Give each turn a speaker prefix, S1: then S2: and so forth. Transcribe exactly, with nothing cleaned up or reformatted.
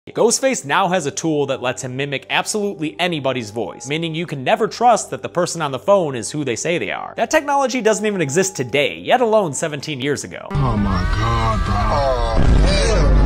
S1: Ghostface now has a tool that lets him mimic absolutely anybody's voice, meaning you can never trust that the person on the phone is who they say they are. That technology doesn't even exist today, yet alone seventeen years ago.
S2: Oh my god, bro. Oh, hell.